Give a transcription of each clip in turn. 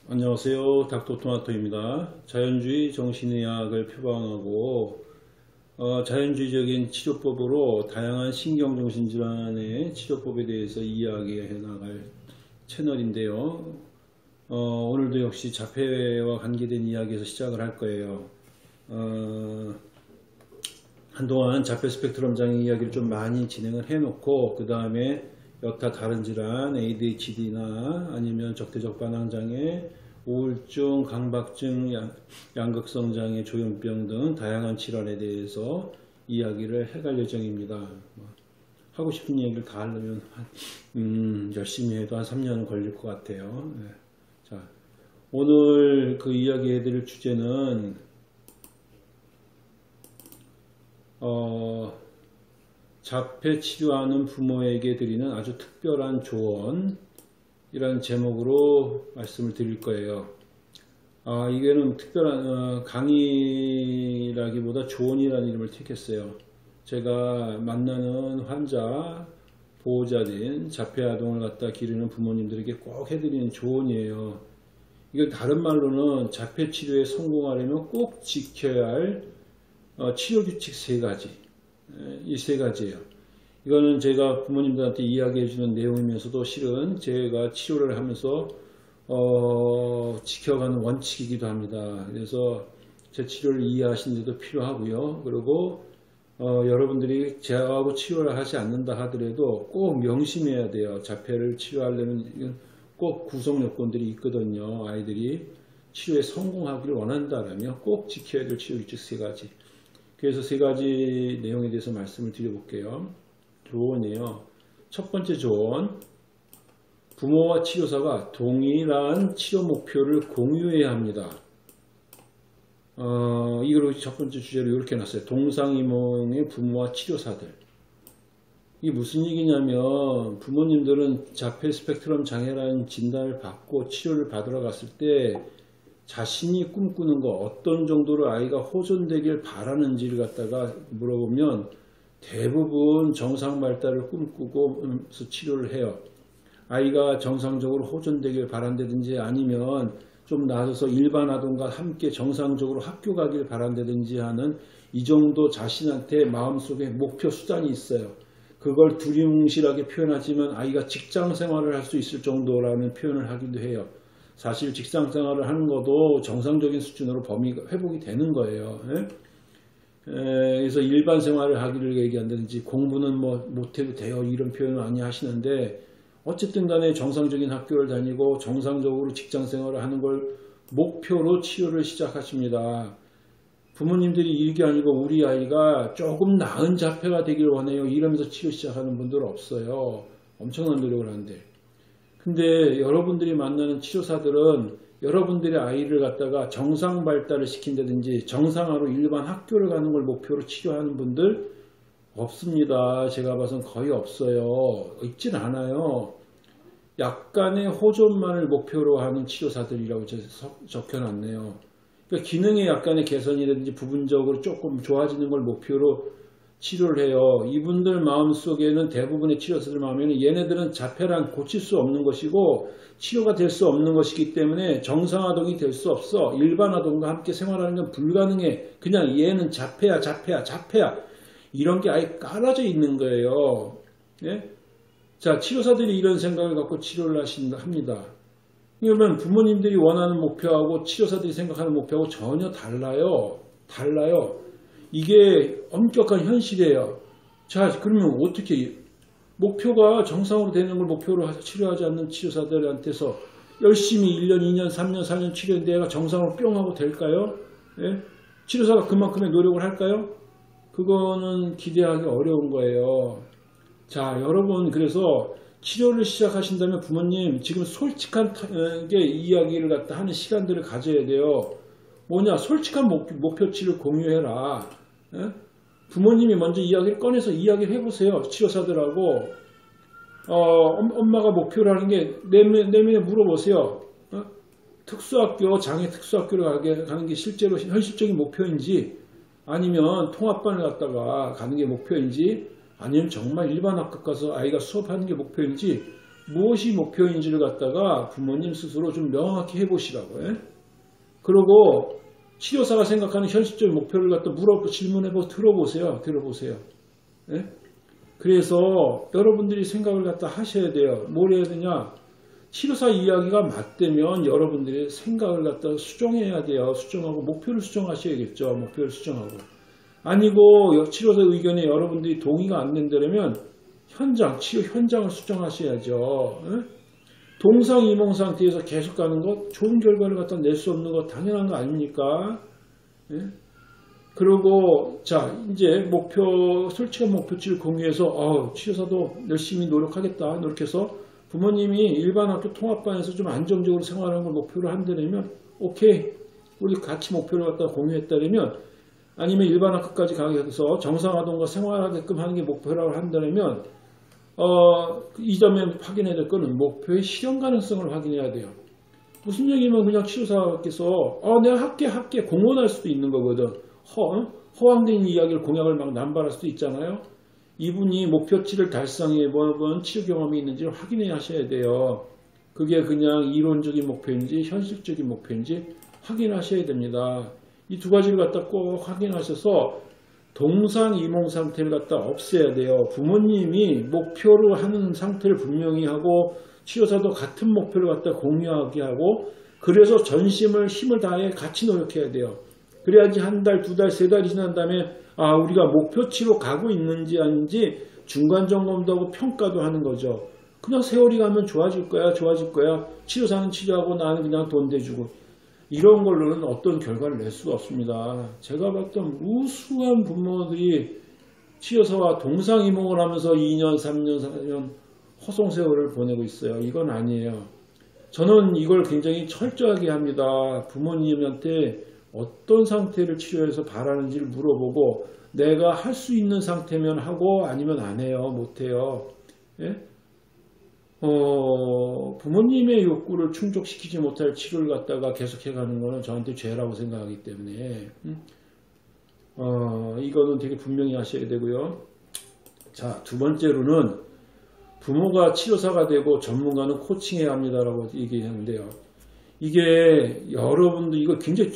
안녕하세요. 닥터토마토입니다. 자연주의 정신의학을 표방하고 자연주의적인 치료법으로 다양한 신경정신질환의 치료법에 대해서 이야기해 나갈 채널인데요. 오늘도 역시 자폐와 관계된 이야기에서 시작을 할 거예요. 한동안 자폐 스펙트럼 장애 이야기를 좀 많이 진행을 해놓고 그 다음에 여타 다른 질환, ADHD나 아니면 적대적 반항장애, 우울증, 강박증, 양극성 장애, 조현병 등 다양한 질환에 대해서 이야기를 해갈 예정입니다. 하고 싶은 얘기를 다 하려면 열심히 해도 한 3년은 걸릴 것 같아요. 네. 자, 오늘 그 이야기 해드릴 주제는 자폐 치료하는 부모에게 드리는 아주 특별한 조언이라는 제목으로 말씀을 드릴 거예요. 이게는 특별한 강의라기보다 조언이라는 이름을 택했어요. 제가 만나는 환자, 보호자인 자폐 아동을 갖다 기르는 부모님들에게 꼭 해드리는 조언이에요. 이걸 다른 말로는 자폐 치료에 성공하려면 꼭 지켜야 할 치료 규칙 3가지. 이 3가지예요. 이거는 제가 부모님들한테 이야기해 주는 내용이면서도 실은 제가 치료를 하면서 지켜가는 원칙이기도 합니다. 그래서 제 치료를 이해하시는 데도 필요하고요. 그리고 여러분들이 저하고 치료를 하지 않는다 하더라도 꼭 명심해야 돼요. 자폐를 치료하려면 꼭 구성 요건들이 있거든요. 아이들이 치료에 성공하기를 원한다면 꼭 지켜야 될 치료 규칙 3가지. 그래서 3가지 내용에 대해서 말씀을 드려볼게요. 조언이에요. 첫 번째 조언, 부모와 치료사가 동일한 치료 목표를 공유해야 합니다. 이걸 첫 번째 주제로 이렇게 놨어요. 동상이몽의 부모와 치료사들. 이게 무슨 얘기냐면 부모님들은 자폐 스펙트럼 장애라는 진단을 받고 치료를 받으러 갔을 때 자신이 꿈꾸는 거 어떤 정도로 아이가 호전되길 바라는지를 갖다가 물어보면 대부분 정상 발달을 꿈꾸고서 치료를 해요. 아이가 정상적으로 호전되길 바란다든지 아니면 좀 나아져서 일반 아동과 함께 정상적으로 학교 가길 바란다든지 하는 이 정도 자신한테 마음속에 목표 수단이 있어요. 그걸 두리뭉실하게 표현하지만 아이가 직장 생활을 할 수 있을 정도라는 표현을 하기도 해요. 사실 직장 생활을 하는 것도 정상적인 수준으로 범위가 회복이 되는 거예요. 그래서 일반 생활을 하기를 얘기한다든지 공부는 뭐 못해도 돼요 이런 표현을 많이 하시는데 어쨌든 간에 정상적인 학교를 다니고 정상적으로 직장 생활을 하는 걸 목표로 치료를 시작하십니다. 부모님들이 이게 아니고 우리 아이가 조금 나은 자폐가 되길 원해요 이러면서 치료 시작하는 분들 없어요. 엄청난 노력을 하는데. 근데 여러분들이 만나는 치료사들은 여러분들의 아이를 갖다가 정상 발달을 시킨다든지 정상화로 일반 학교를 가는 걸 목표로 치료하는 분들 없습니다. 제가 봐선 거의 없어요. 있진 않아요. 약간의 호전만을 목표로 하는 치료사들이라고 적혀놨네요. 그러니까 기능의 약간의 개선이라든지 부분적으로 조금 좋아지는 걸 목표로 치료를 해요. 이분들 마음속에는 대부분의 치료사들 마음에는 얘네들은 자폐란 고칠 수 없는 것이고 치료가 될 수 없는 것이기 때문에 정상아동이 될 수 없어. 일반 아동과 함께 생활하는 건 불가능해. 그냥 얘는 자폐야. 이런 게 아예 깔아져 있는 거예요. 예? 자, 치료사들이 이런 생각을 갖고 치료를 합니다. 그러면 부모님들이 원하는 목표하고 치료사들이 생각하는 목표하고 전혀 달라요. 이게 엄격한 현실이에요. 자, 그러면 어떻게 목표가 정상으로 되는 걸 목표로 치료하지 않는 치료사들한테서 열심히 1년, 2년, 3년, 4년 치료했는데 얘가 정상으로 뿅 하고 될까요? 예? 치료사가 그만큼의 노력을 할까요? 그거는 기대하기 어려운 거예요. 자, 여러분 그래서 치료를 시작하신다면 부모님 지금 솔직하게 이야기를 갖다 하는 시간들을 가져야 돼요. 뭐냐? 솔직한 목표치를 공유해라. 예? 부모님이 먼저 이야기를 꺼내서 이야기를 해보세요. 치료사들하고 엄마가 목표라는 게 내면에 물어보세요. 특수학교, 장애 특수학교를 가는 게 실제로 현실적인 목표인지 아니면 통합반을 갔다가 가는 게 목표인지 아니면 정말 일반 학교 가서 아이가 수업하는 게 목표인지 무엇이 목표인지를 갖다가 부모님 스스로 좀 명확히 해보시라고요. 그리고 치료사가 생각하는 현실적인 목표를 갖다 질문해보고 들어보세요. 예? 그래서 여러분들이 생각을 갖다 하셔야 돼요. 뭘 해야 되냐? 치료사 이야기가 맞다면 여러분들이 생각을 갖다 수정해야 돼요. 수정하고 목표를 수정하셔야겠죠. 목표를 수정하고. 아니고 치료사 의견에 여러분들이 동의가 안 된다면 치료 현장을 수정하셔야죠. 예? 동상이몽 상태에서 계속 가는 것, 좋은 결과를 갖다 낼 수 없는 것 당연한 거 아닙니까? 예? 그리고 자 이제 솔직한 목표치를 공유해서 치료사도 열심히 노력해서 부모님이 일반 학교 통합반에서 좀 안정적으로 생활하는 걸 목표로 한다면 오케이, 우리 같이 목표를 갖다 공유했다면, 아니면 일반 학교까지 가서 정상아동과 생활하게끔 하는 게 목표라고 한다면 이 점에 확인해야 될 거는 목표의 실현 가능성을 확인해야 돼요. 무슨 얘기면 그냥 치료사께서 내가 할게 공언할 수도 있는 거거든. 허황된 이야기를 공약을 막 남발할 수도 있잖아요. 이분이 목표치를 달성해 본 치료 경험이 있는지를 확인해 하셔야 돼요. 그게 그냥 이론적인 목표인지 현실적인 목표인지 확인하셔야 됩니다. 이 두 가지를 갖다 꼭 확인하셔서 동상이몽 상태를 갖다 없애야 돼요. 부모님이 목표로 하는 상태를 분명히 하고 치료사도 같은 목표를 갖다 공유하게 하고, 그래서 전심을 힘을 다해 같이 노력해야 돼요. 그래야지 한 달, 두 달, 세 달이 지난 다음에 우리가 목표치로 가고 있는지 아닌지 중간 점검도 하고 평가도 하는 거죠. 그냥 세월이 가면 좋아질 거야. 치료사는 치료하고 나는 그냥 돈 대주고. 이런 걸로는 어떤 결과를 낼 수가 없습니다. 제가 봤던 무수한 부모들이 치료사와 동상이몽을 하면서 2년, 3년, 4년 허송세월을 보내고 있어요. 이건 아니에요. 저는 이걸 굉장히 철저하게 합니다. 부모님한테 어떤 상태를 치료해서 바라는지를 물어보고, 내가 할 수 있는 상태면 하고 아니면 안 해요. 못해요. 예? 부모님의 욕구를 충족시키지 못할 치료를 갖다가 계속해가는 것은 저한테 죄라고 생각하기 때문에 이거는 되게 분명히 하셔야 되고요. 자, 두 번째로는 부모가 치료사가 되고 전문가는 코칭해야 합니다라고 얘기하는데요. 이게 여러분들 이거 굉장히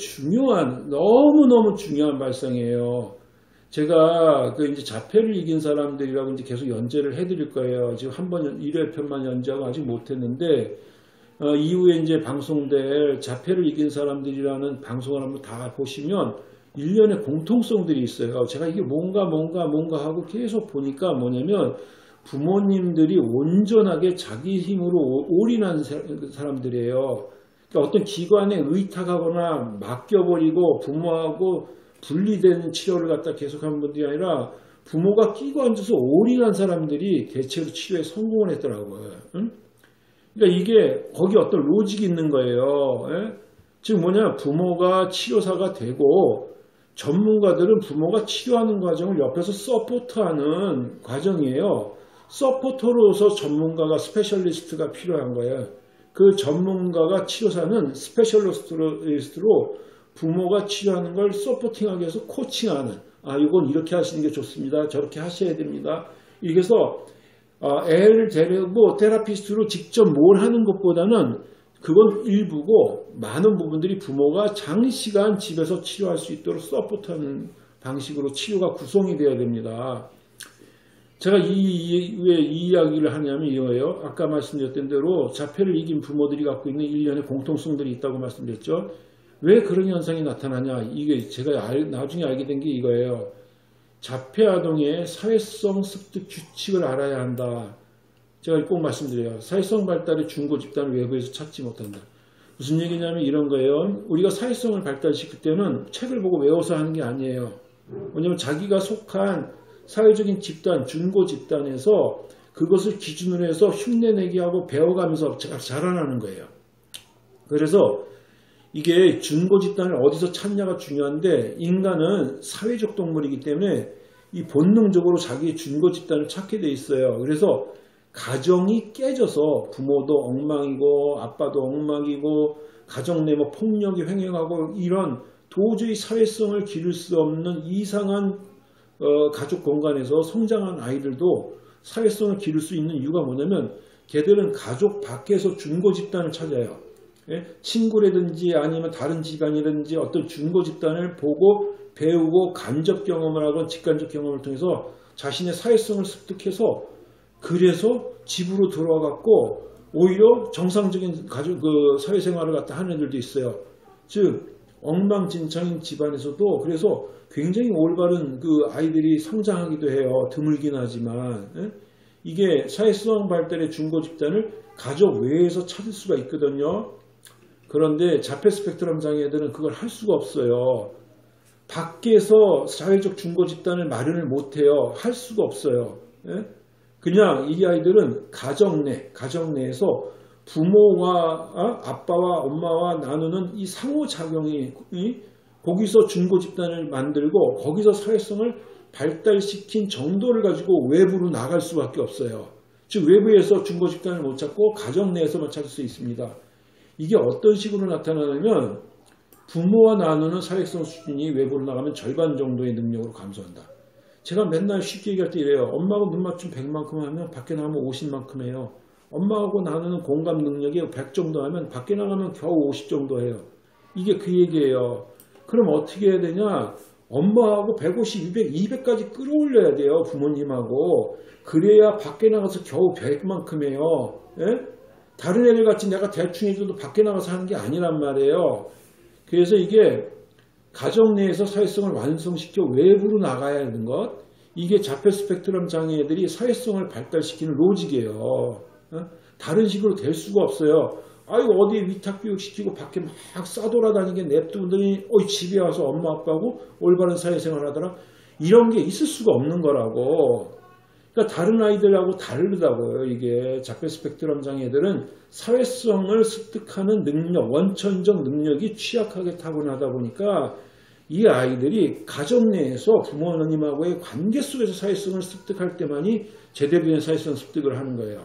너무너무 중요한 발상이에요. 제가 이제 자폐를 이긴 사람들이라고 이제 계속 연재를 해드릴 거예요. 지금 한 번 1회편만 연재하고 아직 못했는데, 이후에 이제 방송될 자폐를 이긴 사람들이라는 방송을 한번 다 보시면 일련의 공통성들이 있어요. 제가 이게 뭔가 하고 계속 보니까 뭐냐면, 부모님들이 온전하게 자기 힘으로 올인한 사람들이에요. 그러니까 어떤 기관에 의탁하거나 맡겨버리고 부모하고 분리된 치료를 갖다 계속하는 분들이 아니라 부모가 끼고 앉아서 올인한 사람들이 대체로 치료에 성공을 했더라고요. 응? 그러니까 이게 거기 어떤 로직이 있는 거예요. 예? 즉 뭐냐, 부모가 치료사가 되고 전문가들은 부모가 치료하는 과정을 옆에서 서포트하는 과정이에요. 서포터로서 전문가가 스페셜리스트가 필요한 거예요. 그 전문가가 치료사는 스페셜리스트로 부모가 치료하는 걸 서포팅하기 위해서 코칭하는, 이건 이렇게 하시는 게 좋습니다. 저렇게 하셔야 됩니다. 이래서 애를 데리고 테라피스트로 직접 뭘 하는 것보다는 그건 일부고, 많은 부분들이 부모가 장시간 집에서 치료할 수 있도록 서포트하는 방식으로 치료가 구성이 되어야 됩니다. 제가 왜 이 이야기를 하냐면 이거예요. 아까 말씀드렸던 대로 자폐를 이긴 부모들이 갖고 있는 일련의 공통성들이 있다고 말씀드렸죠. 왜 그런 현상이 나타나냐, 이게 제가 나중에 알게 된 게 이거예요. 자폐 아동의 사회성 습득 규칙을 알아야 한다. 제가 꼭 말씀드려요. 사회성 발달의 중고 집단을 외부에서 찾지 못한다. 무슨 얘기냐면 이런 거예요. 우리가 사회성을 발달시킬 때는 책을 보고 외워서 하는 게 아니에요. 왜냐하면 자기가 속한 사회적인 집단, 중고 집단에서 그것을 기준으로 해서 흉내내기 하고 배워가면서 자라나는 거예요. 그래서 이게 중고 집단을 어디서 찾냐가 중요한데, 인간은 사회적 동물이기 때문에 이 본능적으로 자기의 중고 집단을 찾게 돼 있어요. 그래서 가정이 깨져서 부모도 엉망이고 아빠도 엉망이고 가정 내 폭력이 횡행하고 이런 도저히 사회성을 기를 수 없는 이상한 가족 공간에서 성장한 아이들도 사회성을 기를 수 있는 이유가 뭐냐면, 걔들은 가족 밖에서 중고 집단을 찾아요. 예? 친구라든지 아니면 다른 집안이라든지 어떤 중고 집단을 보고 배우고 간접 경험을 하고 직간접 경험을 통해서 자신의 사회성을 습득해서 그래서 집으로 들어와갖고 오히려 정상적인 가족 사회생활을 갖다 하는 애들도 있어요. 즉 엉망진창인 집안에서도 그래서 굉장히 올바른 아이들이 성장하기도 해요. 드물긴 하지만 이게 사회성 발달의 중고 집단을 가족 외에서 찾을 수가 있거든요. 그런데 자폐 스펙트럼 장애들은 그걸 할 수가 없어요. 밖에서 사회적 중고 집단을 마련을 못해요. 할 수가 없어요. 그냥 이 아이들은 가정 내에서 부모와 아빠와 엄마와 나누는 이 상호작용이 거기서 중고 집단을 만들고 거기서 사회성을 발달시킨 정도를 가지고 외부로 나갈 수밖에 없어요. 즉 외부에서 중고 집단을 못 찾고 가정 내에서만 찾을 수 있습니다. 이게 어떤 식으로 나타나냐면 부모와 나누는 사회성 수준이 외부로 나가면 절반 정도의 능력으로 감소한다. 제가 맨날 쉽게 얘기할 때 이래요. 엄마하고 눈맞춤 100만큼 하면 밖에 나가면 50만큼 해요. 엄마하고 나누는 공감 능력이 100 정도 하면 밖에 나가면 겨우 50 정도 해요. 이게 그 얘기예요. 그럼 어떻게 해야 되냐? 엄마하고 150, 200, 200까지 끌어올려야 돼요. 부모님하고. 그래야 밖에 나가서 겨우 100만큼 해요. 예? 다른 애들 같이 내가 대충 해줘도 밖에 나가서 하는 게 아니란 말이에요. 그래서 이게 가정 내에서 사회성을 완성시켜 외부로 나가야 하는 것. 이게 자폐 스펙트럼 장애들이 사회성을 발달시키는 로직이에요. 다른 식으로 될 수가 없어요. 아이고 어디에 위탁교육시키고 밖에 막 싸돌아다니게 냅두더니 집에 와서 엄마 아빠하고 올바른 사회생활 하더라. 이런 게 있을 수가 없는 거라고. 그러니까 다른 아이들하고 다르다고요. 이게 자폐 스펙트럼 장애들은 사회성을 습득하는 능력, 원천적 능력이 취약하게 타고나다 보니까 이 아이들이 가정 내에서 부모님하고의 관계 속에서 사회성을 습득할 때만이 제대로 된 사회성 습득을 하는 거예요.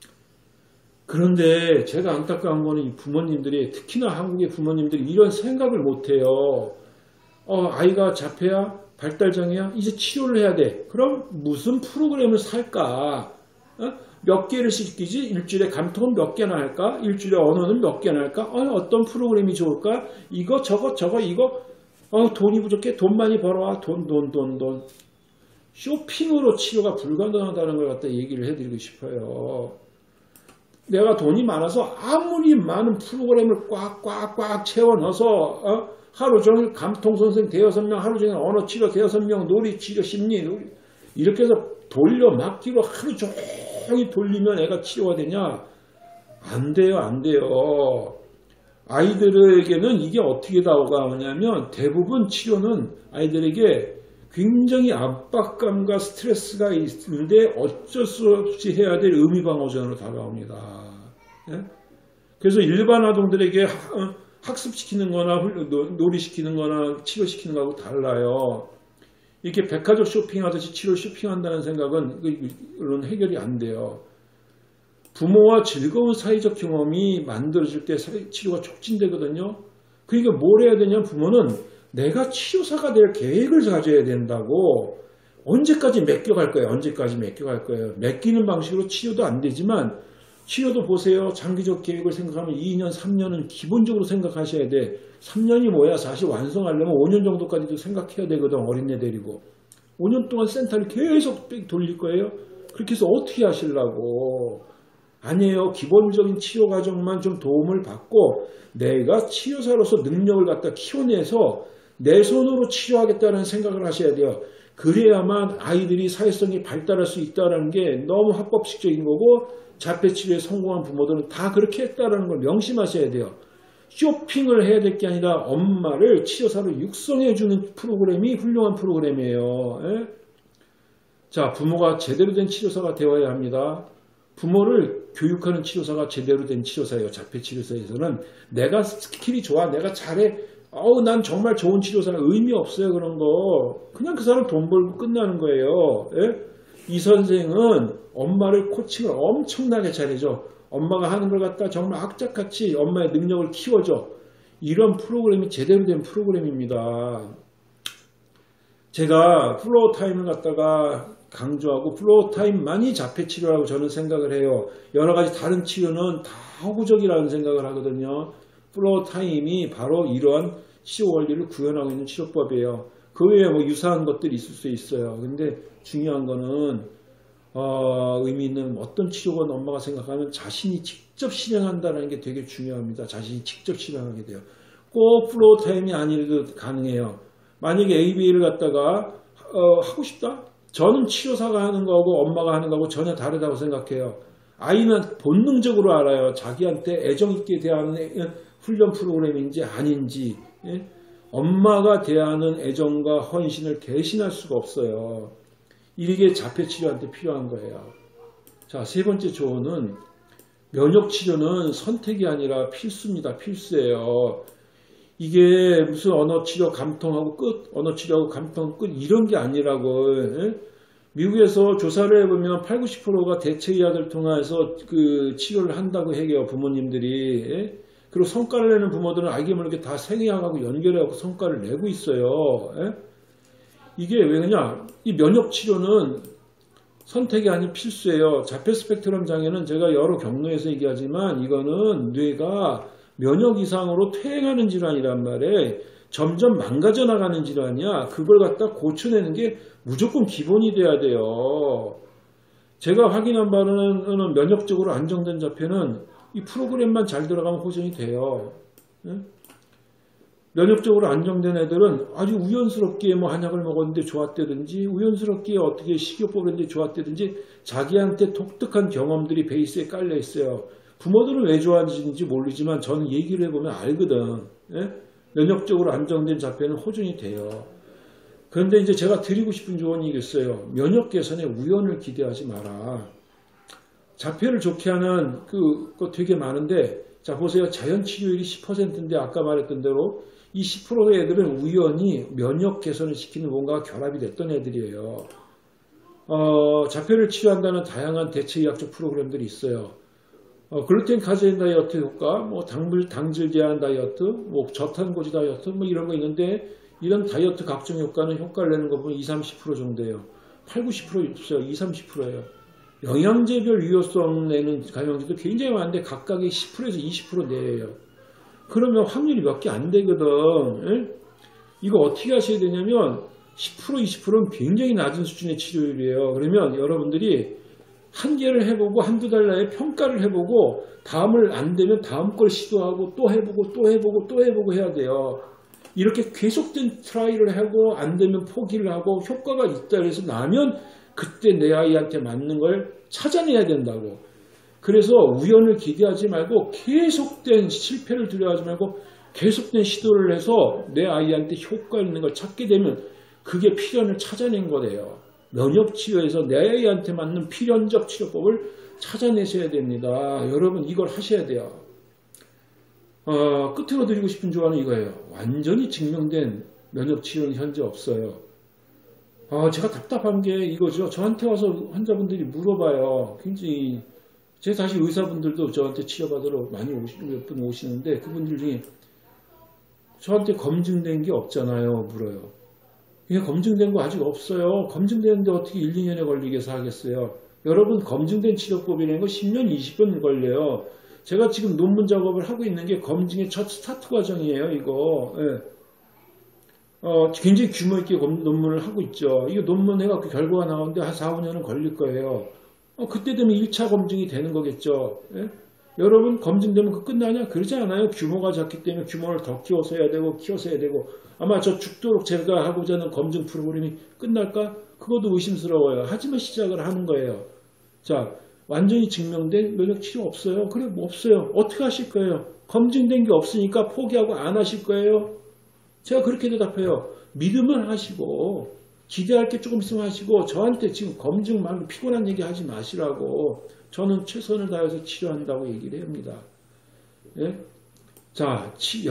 그런데 제가 안타까운 거는 이 부모님들이 특히나 한국의 부모님들이 이런 생각을 못해요. 아이가 자폐야? 발달장애야? 이제 치료를 해야 돼. 그럼 무슨 프로그램을 살까? 몇 개를 시키지? 일주일에 감통은 몇 개나 할까? 일주일에 언어는 몇 개나 할까? 어떤 프로그램이 좋을까? 이거 저거 이거 돈이 부족해? 돈 많이 벌어와. 돈. 쇼핑으로 치료가 불가능하다는 걸 갖다 얘기를 해드리고 싶어요. 내가 돈이 많아서 아무리 많은 프로그램을 꽉꽉꽉 채워 넣어서 하루 종일 감통선생 대여섯 명, 하루 종일 언어치료 대여섯 명, 놀이치료, 심리 이렇게 해서 돌려막기로 하루 종일 돌리면 애가 치료가 되냐? 안 돼요. 아이들에게는 이게 어떻게 다가오냐면 대부분 치료는 아이들에게 굉장히 압박감과 스트레스가 있는데 어쩔 수 없이 해야 될 의미방어전으로 다가옵니다. 예? 그래서 일반 아동들에게 학습시키는 거나 놀이시키는 거나 치료시키는 거하고 달라요. 이렇게 백화점 쇼핑하듯이 치료 쇼핑한다는 생각은 이런 해결이 안 돼요. 부모와 즐거운 사회적 경험이 만들어질 때 치료가 촉진되거든요. 그러니까 뭘 해야 되냐면 부모는 내가 치료사가 될 계획을 가져야 된다고. 언제까지 맡겨갈 거예요. 맡기는 방식으로 치료도 안 되지만 치료도 보세요. 장기적 계획을 생각하면 2년, 3년은 기본적으로 생각하셔야 돼. 3년이 뭐야. 사실 완성하려면 5년 정도까지도 생각해야 되거든. 어린애 데리고. 5년 동안 센터를 계속 돌릴 거예요. 그렇게 해서 어떻게 하시려고. 아니에요. 기본적인 치료 과정만 좀 도움을 받고 내가 치료사로서 능력을 갖다 키워내서 내 손으로 치료하겠다는 생각을 하셔야 돼요. 그래야만 아이들이 사회성이 발달할 수 있다는 게 너무 합법식적인 거고 자폐 치료에 성공한 부모들은 다 그렇게 했다는 걸 명심하셔야 돼요. 쇼핑을 해야 될 게 아니라 엄마를 치료사로 육성해주는 프로그램이 훌륭한 프로그램이에요. 예? 자, 부모가 제대로 된 치료사가 되어야 합니다. 부모를 교육하는 치료사가 제대로 된 치료사예요. 자폐 치료사에서는 내가 스킬이 좋아, 내가 잘해, 난 정말 좋은 치료사는 의미 없어요. 그런 거 그냥 그 사람 돈 벌고 끝나는 거예요. 예? 이 선생은 엄마를 코칭을 엄청나게 잘해줘. 엄마가 하는 걸 갖다 정말 악착같이 엄마의 능력을 키워줘. 이런 프로그램이 제대로 된 프로그램입니다. 제가 플로어 타임을 갖다가 강조하고 플로우 타임만이 자폐 치료라고 저는 생각을 해요. 여러 가지 다른 치료는 다 허구적이라는 생각을 하거든요. 플로우 타임이 바로 이러한 치료 원리를 구현하고 있는 치료법이에요. 그 외에 뭐 유사한 것들이 있을 수 있어요. 근데 중요한 거는 의미 있는 어떤 치료건 엄마가 생각하면 자신이 직접 실행한다는 게 되게 중요합니다. 자신이 직접 실행하게 돼요. 꼭 플로우 타임이 아니라도 가능해요. 만약에 ABA를 갖다가 하고 싶다? 저는 치료사가 하는 거하고 엄마가 하는 거하고 전혀 다르다고 생각해요. 아이는 본능적으로 알아요. 자기한테 애정 있게 대하는 훈련 프로그램인지 아닌지. 예? 엄마가 대하는 애정과 헌신을 대신할 수가 없어요. 이게 자폐치료한테 필요한 거예요. 자, 세 번째 조언은 면역치료는 선택이 아니라 필수입니다. 필수예요. 이게 무슨 언어치료 감통하고 끝, 언어치료하고 감통 끝 이런 게 아니라고. 예? 미국에서 조사를 해보면 80, 90%가 대체의학을 통해서 그 치료를 한다고 해요. 부모님들이. 예? 그리고 성과를 내는 부모들은 알게 모르게 다 생의학하고 연결해갖고 성과를 내고 있어요. 예? 이게 왜냐? 이 면역치료는 선택이 아닌 필수예요. 자폐 스펙트럼 장애는 제가 여러 경로에서 얘기하지만 이거는 뇌가 면역 이상으로 퇴행하는 질환이란 말이에요. 점점 망가져 나가는 질환이야. 그걸 갖다 고쳐내는 게 무조건 기본이 돼야 돼요. 제가 확인한 바로는 면역적으로 안정된 자폐는 이 프로그램만 잘 들어가면 호전이 돼요. 면역적으로 안정된 애들은 아주 우연스럽게 뭐 한약을 먹었는데 좋았다든지 우연스럽게 어떻게 식이요법을 했는데 좋았다든지 자기한테 독특한 경험들이 베이스에 깔려 있어요. 부모들은 왜 좋아하는지 모르지만 저는 얘기를 해보면 알거든. 예? 면역적으로 안정된 자폐는 호전이 돼요. 그런데 이제 제가 드리고 싶은 조언이 있어요. 면역 개선에 우연을 기대하지 마라. 자폐를 좋게 하는 그거 되게 많은데 자 보세요. 자연 치료율이 10%인데 아까 말했던 대로 이 10%의 애들은 우연히 면역 개선을 시키는 뭔가가 결합이 됐던 애들이에요. 자폐를 치료한다는 다양한 대체의학적 프로그램들이 있어요. 글루텐 카제인 다이어트 효과, 뭐 당질 제한 다이어트, 뭐 저탄고지 다이어트, 뭐 이런 거 있는데 이런 다이어트 각종 효과는 효과를 내는 거 보면 20, 30% 정도예요. 8, 90% 없어요. 20, 30%예요. 영양제별 유효성 내는 감염제도 굉장히 많은데 각각의 10%에서 20% 내예요. 그러면 확률이 몇 개 안 되거든. 에? 이거 어떻게 하셔야 되냐면 10%, 20%는 굉장히 낮은 수준의 치료율이에요. 그러면 여러분들이 한 개를 해보고 한두 달 내에 평가를 해보고 다음을 안 되면 다음 걸 시도하고 또 해보고 또 해보고 또 해보고 해야 돼요. 이렇게 계속된 트라이를 하고 안 되면 포기를 하고 효과가 있다 해서 나면 그때 내 아이한테 맞는 걸 찾아내야 된다고. 그래서 우연을 기대하지 말고 계속된 실패를 두려워하지 말고 계속된 시도를 해서 내 아이한테 효과 있는 걸 찾게 되면 그게 필연을 찾아낸 거래요. 면역치료에서 내 아이한테 맞는 필연적 치료법을 찾아내셔야 됩니다. 여러분 이걸 하셔야 돼요. 끝으로 드리고 싶은 조언은 이거예요. 완전히 증명된 면역치료는 현재 없어요. 제가 답답한 게 이거죠. 저한테 와서 환자분들이 물어봐요. 굉장히 제가 사실 의사분들도 저한테 치료받으러 많이 몇 분 오시는데 그분들 중에 저한테 검증된 게 없잖아요. 물어요. 이게 검증된 거 아직 없어요. 검증되는데 어떻게 1, 2년에 걸리겠어 하겠어요. 여러분 검증된 치료법이라는 거 10년, 20년 걸려요. 제가 지금 논문 작업을 하고 있는 게 검증의 첫 스타트 과정이에요. 이거. 예. 굉장히 규모 있게 논문을 하고 있죠. 이거 논문 해갖고 결과가 나오는데 한 4, 5년은 걸릴 거예요. 그때 되면 1차 검증이 되는 거겠죠. 예? 여러분 검증되면 그 끝나냐? 그러지 않아요. 규모가 작기 때문에 규모를 더 키워서 해야 되고 키워서 해야 되고 아마 저 죽도록 제가 하고자 하는 검증 프로그램이 끝날까? 그것도 의심스러워요. 하지만 시작을 하는 거예요. 자, 완전히 증명된 면역치료 없어요. 그래, 뭐 없어요. 어떻게 하실 거예요? 검증된 게 없으니까 포기하고 안 하실 거예요? 제가 그렇게 대답해요. 믿으면 하시고 기대할 게 조금 있으면 하시고 저한테 지금 검증 말고 피곤한 얘기 하지 마시라고 저는 최선을 다해서 치료한다고 얘기를 합니다. 예? 자,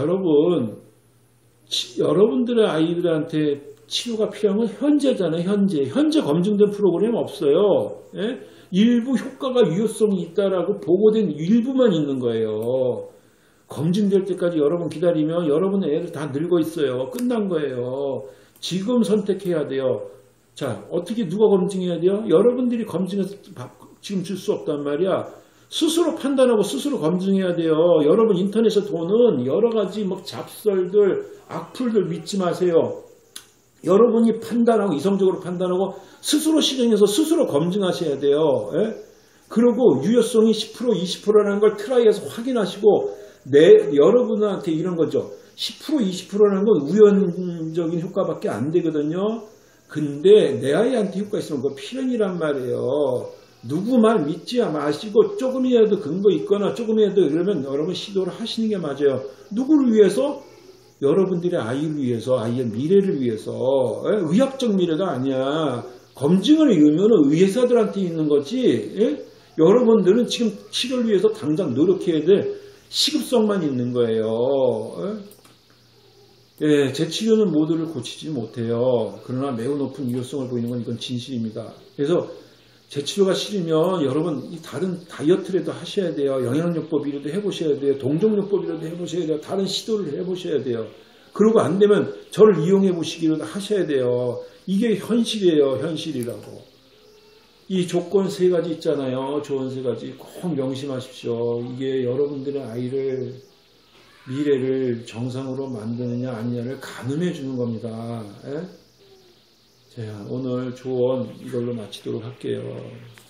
여러분들의 아이들한테 치료가 필요한 건 현재잖아요. 현재 검증된 프로그램 없어요. 예? 일부 효과가 유효성이 있다라고 보고된 일부만 있는 거예요. 검증될 때까지 여러분 기다리면 여러분의 애들 다 늙어 있어요. 끝난 거예요. 지금 선택해야 돼요. 자, 어떻게 누가 검증해야 돼요? 여러분들이 검증해서 지금 줄 수 없단 말이야. 스스로 판단하고 스스로 검증해야 돼요. 여러분 인터넷에 도는 여러 가지 뭐 잡설들, 악플들 믿지 마세요. 여러분이 판단하고 이성적으로 판단하고 스스로 실행해서 스스로 검증하셔야 돼요. 예? 그리고 유효성이 10% 20%라는 걸 트라이해서 확인하시고 여러분한테 이런 거죠. 10% 20%라는 건 우연적인 효과밖에 안 되거든요. 근데 내 아이한테 효과 있으면 그거 필연이란 말이에요. 누구 말 믿지 마시고 조금이라도 근거 있거나 조금이라도 이러면 여러분 시도를 하시는 게 맞아요. 누구를 위해서? 여러분들의 아이를 위해서, 아이의 미래를 위해서. 의학적 미래가 아니야. 검증을 이으면 의사들한테 있는 거지. 여러분들은 지금 치료를 위해서 당장 노력해야 될 시급성만 있는 거예요. 예, 제 치료는 모두를 고치지 못해요. 그러나 매우 높은 유효성을 보이는 건 이건 진실입니다. 그래서 제 치료가 싫으면 여러분 이 다른 다이어트라도 하셔야 돼요. 영양요법이라도 해보셔야 돼요. 동종요법이라도 해보셔야 돼요. 다른 시도를 해보셔야 돼요. 그러고 안 되면 저를 이용해 보시기라도 하셔야 돼요. 이게 현실이에요. 현실이라고. 이 조건 세 가지 있잖아요. 조언 세 가지 꼭 명심하십시오. 이게 여러분들의 아이를 미래를 정상으로 만드느냐 아니냐를 가늠해 주는 겁니다. 예? 자, 오늘 조언 이걸로 마치도록 할게요.